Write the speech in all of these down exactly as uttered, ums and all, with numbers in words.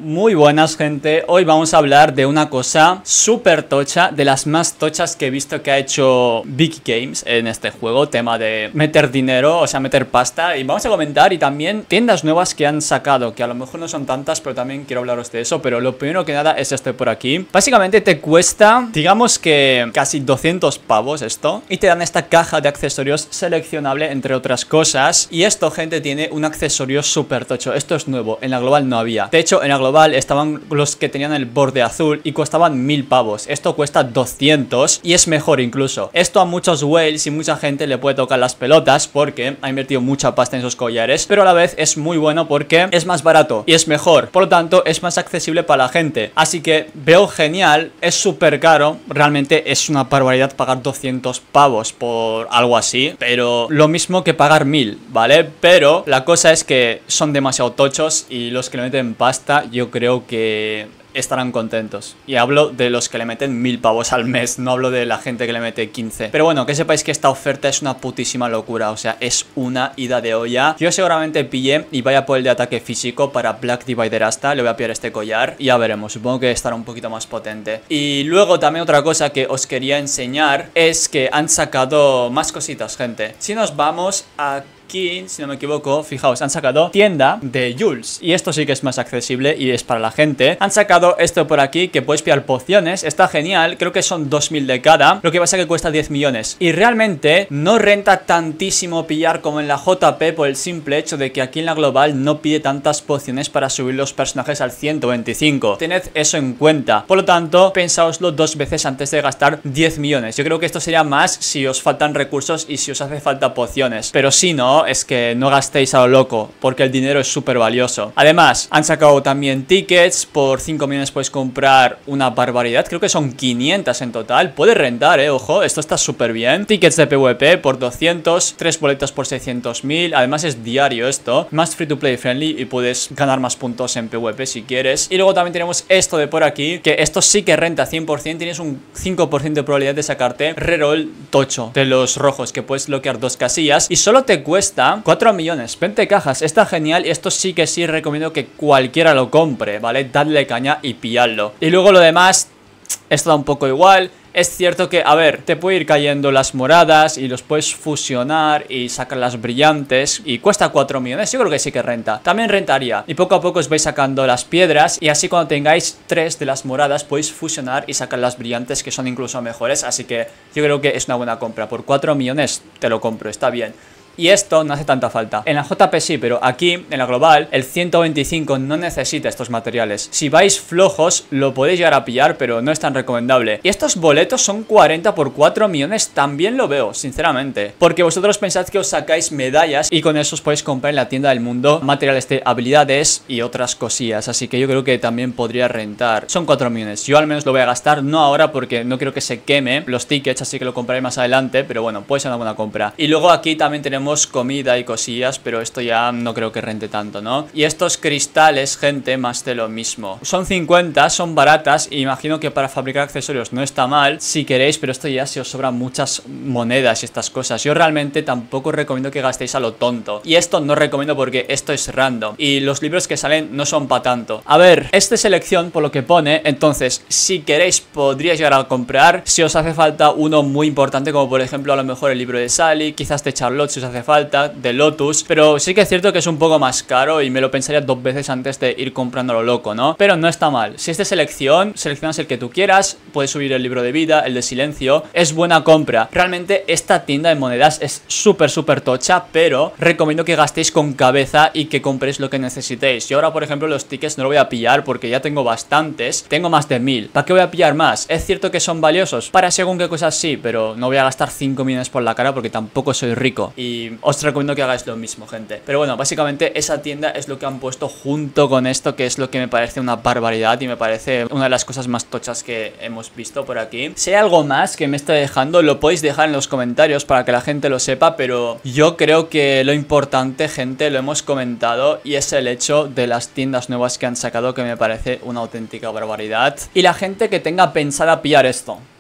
Muy buenas, gente. Hoy vamos a hablar de una cosa súper tocha, de las más tochas que he visto que ha hecho Big Games en este juego, tema de meter dinero, o sea, meter pasta. Y vamos a comentar y también tiendas nuevas que han sacado, que a lo mejor no son tantas, pero también quiero hablaros de eso. Pero lo primero que nada es este por aquí. Básicamente te cuesta, digamos que casi doscientos pavos esto, y te dan esta caja de accesorios seleccionable, entre otras cosas. Y esto, gente, tiene un accesorio súper tocho. Esto es nuevo, en la global no había. De hecho, en la global estaban los que tenían el borde azul y costaban mil pavos. Esto cuesta doscientos y es mejor incluso. Esto a muchos whales y mucha gente le puede tocar las pelotas porque ha invertido mucha pasta en esos collares, pero a la vez es muy bueno porque es más barato y es mejor. Por lo tanto, es más accesible para la gente. Así que veo genial. Es súper caro. Realmente es una barbaridad pagar doscientos pavos por algo así, pero lo mismo que pagar mil, ¿vale? Pero la cosa es que son demasiado tochos y los que le meten pasta, yo creo que estarán contentos. Y hablo de los que le meten mil pavos al mes, no hablo de la gente que le mete quince. Pero bueno, que sepáis que esta oferta es una putísima locura, o sea, es una ida de olla. Yo seguramente pillé y vaya por el de ataque físico para Black Divider hasta, le voy a pillar este collar y ya veremos, supongo que estará un poquito más potente. Y luego también otra cosa que os quería enseñar es que han sacado más cositas, gente. Si nos vamos a aquí, si no me equivoco, fijaos, han sacado tienda de Jules y esto sí que es más accesible y es para la gente. Han sacado esto por aquí que puedes pillar pociones, está genial, creo que son dos mil de cada, lo que pasa que cuesta diez millones y realmente no renta tantísimo pillar como en la J P por el simple hecho de que aquí en la global no pide tantas pociones para subir los personajes al ciento veinticinco. Tened eso en cuenta, por lo tanto pensaoslo dos veces antes de gastar diez millones. Yo creo que esto sería más si os faltan recursos y si os hace falta pociones, pero si no, es que no gastéis a lo loco, porque el dinero es súper valioso. Además, han sacado también tickets. Por cinco millones puedes comprar una barbaridad. Creo que son quinientas en total. Puede rentar, eh, ojo, esto está súper bien. Tickets de PvP por doscientos, tres boletos por seiscientos mil. Además es diario esto, más free to play friendly y puedes ganar más puntos en PvP si quieres. Y luego también tenemos esto de por aquí, que esto sí que renta cien por cien. Tienes un cinco por ciento de probabilidad de sacarte reroll tocho de los rojos, que puedes bloquear dos casillas y solo te cuesta cuatro millones, veinte cajas, está genial y esto sí que sí recomiendo que cualquiera lo compre, ¿vale? Dadle caña y pilladlo. Y luego lo demás, esto da un poco igual. Es cierto que, a ver, te puede ir cayendo las moradas y los puedes fusionar y sacar las brillantes y cuesta cuatro millones, yo creo que sí que renta. También rentaría y poco a poco os vais sacando las piedras y así cuando tengáis tres de las moradas podéis fusionar y sacar las brillantes que son incluso mejores, así que yo creo que es una buena compra. Por cuatro millones te lo compro, está bien. Y esto no hace tanta falta. En la J P sí, pero aquí, en la global, el ciento veinticinco no necesita estos materiales. Si vais flojos, lo podéis llegar a pillar, pero no es tan recomendable. Y estos boletos son cuarenta por cuatro millones, también lo veo, sinceramente. Porque vosotros pensad que os sacáis medallas y con eso os podéis comprar en la tienda del mundo materiales de habilidades y otras cosillas. Así que yo creo que también podría rentar. Son cuatro millones. Yo al menos lo voy a gastar, no ahora porque no quiero que se queme los tickets, así que lo compraré más adelante. Pero bueno, puede ser una buena compra. Y luego aquí también tenemos comida y cosillas, pero esto ya no creo que rente tanto, ¿no? Y estos cristales, gente, más de lo mismo. Son cincuenta, son baratas y imagino que para fabricar accesorios no está mal si queréis, pero esto ya si os sobran muchas monedas y estas cosas. Yo realmente tampoco recomiendo que gastéis a lo tonto. Y esto no recomiendo porque esto es random y los libros que salen no son para tanto. A ver, esta selección por lo que pone, entonces si queréis podríais llegar a comprar si os hace falta uno muy importante, como por ejemplo a lo mejor el libro de Sally, quizás de Charlotte si os hace falta, de Lotus, pero sí que es cierto que es un poco más caro y me lo pensaría dos veces antes de ir comprando a lo loco, ¿no? Pero no está mal. Si es de selección, seleccionas el que tú quieras, puedes subir el libro de vida, el de silencio, es buena compra. Realmente esta tienda de monedas es súper súper tocha, pero recomiendo que gastéis con cabeza y que compréis lo que necesitéis. Yo ahora por ejemplo los tickets no lo voy a pillar porque ya tengo bastantes, tengo más de mil. ¿Para qué voy a pillar más? Es cierto que son valiosos para según qué cosas sí, pero no voy a gastar cinco millones por la cara porque tampoco soy rico y os recomiendo que hagáis lo mismo, gente. Pero bueno, básicamente esa tienda es lo que han puesto junto con esto, que es lo que me parece una barbaridad y me parece una de las cosas más tochas que hemos visto por aquí. Si hay algo más que me estoy dejando, lo podéis dejar en los comentarios para que la gente lo sepa, pero yo creo que lo importante, gente, lo hemos comentado y es el hecho de las tiendas nuevas que han sacado, que me parece una auténtica barbaridad. Y la gente que tenga pensada pillar esto,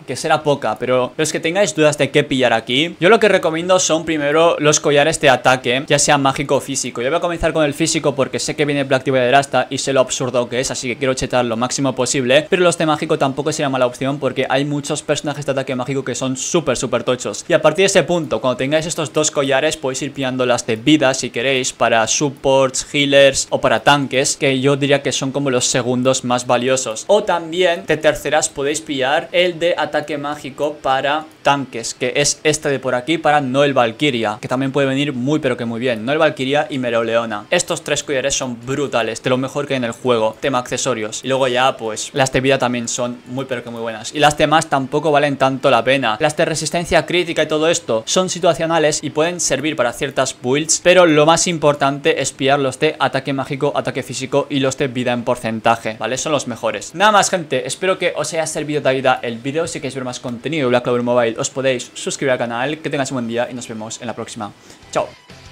que será poca, pero los que tengáis dudas de qué pillar aquí, yo lo que recomiendo son primero los collares de ataque, ya sea mágico o físico. Yo voy a comenzar con el físico porque sé que viene Black Diva de Rasta y sé lo absurdo que es, así que quiero chetar lo máximo posible, pero los de mágico tampoco sería mala opción porque hay muchos personajes de ataque mágico que son súper súper tochos. Y a partir de ese punto, cuando tengáis estos dos collares, podéis ir pillando las de vida si queréis, para supports, healers o para tanques, que yo diría que son como los segundos más valiosos. O también de terceras podéis pillar el de ataque mágico para tanques, que es este de por aquí, para Noel Valkyria, que también puede venir muy pero que muy bien. Noel Valkyria y Meroleona. Estos tres collares son brutales, de lo mejor que hay en el juego, tema accesorios. Y luego ya pues las de vida también son muy pero que muy buenas. Y las demás tampoco valen tanto la pena. Las de resistencia crítica y todo esto son situacionales y pueden servir para ciertas builds, pero lo más importante es pillar los de ataque mágico, ataque físico y los de vida en porcentaje, ¿vale? Son los mejores. Nada más, gente, espero que os haya servido de ayuda el vídeo. Si queréis ver más contenido de Black Clover Mobile, os podéis suscribir al canal. Que tengáis un buen día y nos vemos en la próxima. Chao.